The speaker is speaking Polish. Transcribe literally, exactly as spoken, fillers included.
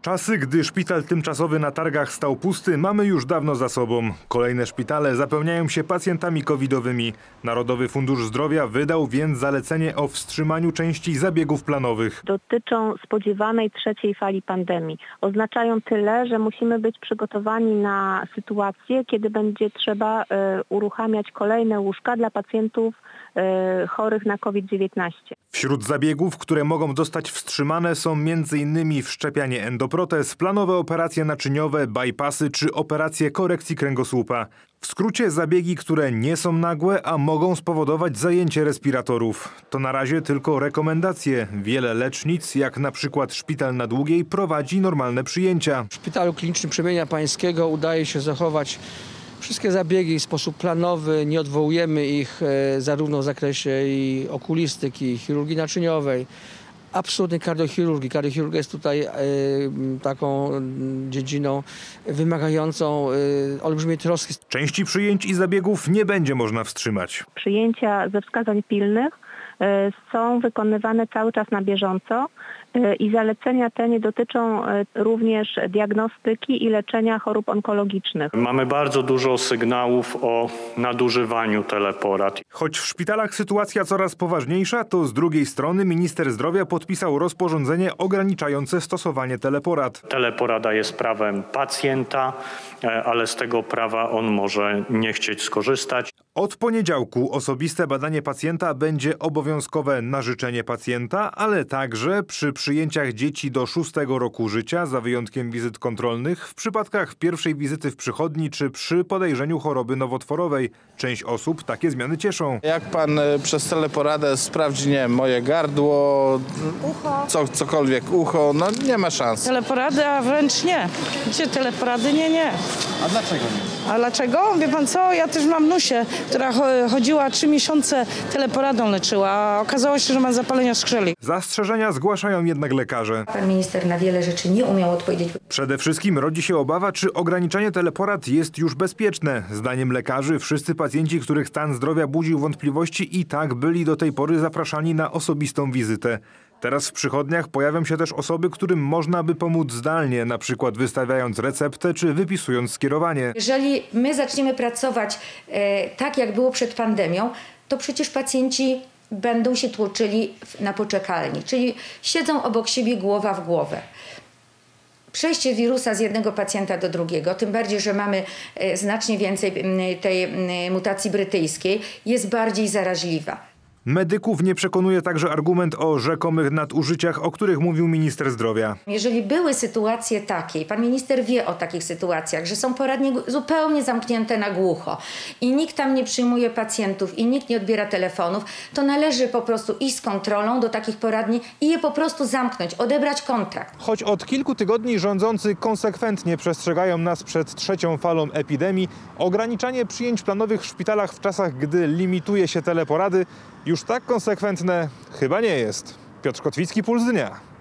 Czasy, gdy szpital tymczasowy na Targach stał pusty, mamy już dawno za sobą. Kolejne szpitale zapełniają się pacjentami covidowymi. Narodowy Fundusz Zdrowia wydał więc zalecenie o wstrzymaniu części zabiegów planowych. Dotyczą spodziewanej trzeciej fali pandemii. Oznaczają tyle, że musimy być przygotowani na sytuację, kiedy będzie trzeba y, uruchamiać kolejne łóżka dla pacjentów y, chorych na COVID dziewiętnaście. Wśród zabiegów, które mogą zostać wstrzymane, są między innymi wszczepianie endoprotez, planowe operacje naczyniowe, bypassy czy operacje korekcji kręgosłupa. W skrócie zabiegi, które nie są nagłe, a mogą spowodować zajęcie respiratorów. To na razie tylko rekomendacje. Wiele lecznic, jak na przykład Szpital na Długiej, prowadzi normalne przyjęcia. W Szpitalu Klinicznym Przemienia Pańskiego udaje się zachować wszystkie zabiegi w sposób planowy, nie odwołujemy ich e, zarówno w zakresie i okulistyki, i chirurgii naczyniowej, absolutnej kardiochirurgii. Kardiochirurgia jest tutaj e, taką dziedziną wymagającą e, olbrzymiej troski. Części przyjęć i zabiegów nie będzie można wstrzymać. Przyjęcia ze wskazań pilnych e, są wykonywane cały czas na bieżąco. I zalecenia te nie dotyczą również diagnostyki i leczenia chorób onkologicznych. Mamy bardzo dużo sygnałów o nadużywaniu teleporad. Choć w szpitalach sytuacja coraz poważniejsza, to z drugiej strony minister zdrowia podpisał rozporządzenie ograniczające stosowanie teleporad. Teleporada jest prawem pacjenta, ale z tego prawa on może nie chcieć skorzystać. Od poniedziałku osobiste badanie pacjenta będzie obowiązkowe na życzenie pacjenta, ale także przy przyjęciach dzieci do szóstego roku życia, za wyjątkiem wizyt kontrolnych, w przypadkach pierwszej wizyty w przychodni czy przy podejrzeniu choroby nowotworowej. Część osób takie zmiany cieszą. Jak pan przez teleporadę sprawdzi, nie wiem, moje gardło, ucho, co, cokolwiek, ucho, no nie ma szans. Teleporady, a wręcz nie. Gdzie teleporady? Nie, nie. A dlaczego nie? A dlaczego? Wie pan co? Ja też mam Nusię, która chodziła trzy miesiące teleporadą leczyła, a okazało się, że ma zapalenia skrzeli. Zastrzeżenia zgłaszają jednak lekarze. Pan minister na wiele rzeczy nie umiał odpowiedzieć. Przede wszystkim rodzi się obawa, czy ograniczanie teleporad jest już bezpieczne. Zdaniem lekarzy wszyscy pacjenci, których stan zdrowia budził wątpliwości, i tak byli do tej pory zapraszani na osobistą wizytę. Teraz w przychodniach pojawią się też osoby, którym można by pomóc zdalnie, na przykład wystawiając receptę czy wypisując skierowanie. Jeżeli my zaczniemy pracować e, tak, jak było przed pandemią, to przecież pacjenci będą się tłoczyli na poczekalni, czyli siedzą obok siebie głowa w głowę. Przejście wirusa z jednego pacjenta do drugiego, tym bardziej, że mamy znacznie więcej tej mutacji brytyjskiej, jest bardziej zaraźliwa. Medyków nie przekonuje także argument o rzekomych nadużyciach, o których mówił minister zdrowia. Jeżeli były sytuacje takie, pan minister wie o takich sytuacjach, że są poradnie zupełnie zamknięte na głucho i nikt tam nie przyjmuje pacjentów i nikt nie odbiera telefonów, to należy po prostu iść z kontrolą do takich poradni i je po prostu zamknąć, odebrać kontrakt. Choć od kilku tygodni rządzący konsekwentnie przestrzegają nas przed trzecią falą epidemii, ograniczanie przyjęć planowych w szpitalach w czasach, gdy limituje się teleporady, już tak konsekwentne chyba nie jest. Piotr Kotwicki, Puls Dnia.